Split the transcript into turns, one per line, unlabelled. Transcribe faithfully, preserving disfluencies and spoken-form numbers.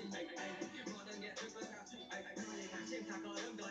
모든 게 될 것 같아. 아, 그러니까 심사거든 더